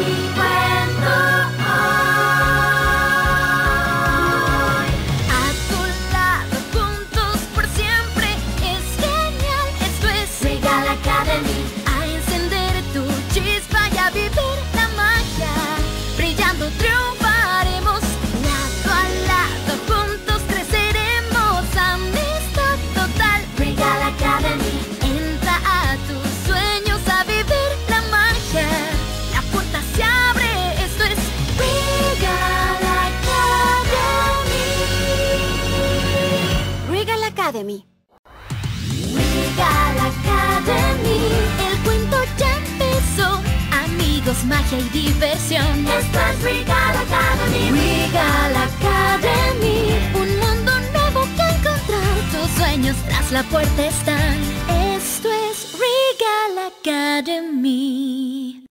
cuento hoy. A tu lado, juntos por siempre. Es genial, esto es Regal Academy. A encender tu chispa y a vivir la magia. Brillando triunfaremos. Lado a lado, juntos creceremos. Amistad total. Regal Academy. Entra a tus sueños a vivir la magia. La puerta se abre, esto es Regal Academy. Regal Academy. Regal Academy. El cuento ya empezó. Amigos, magia y diversión. Esto es Regal Academy. Regal Academy. Un mundo nuevo que encontrar. Tus sueños tras la puerta están. Esto es Regal Academy.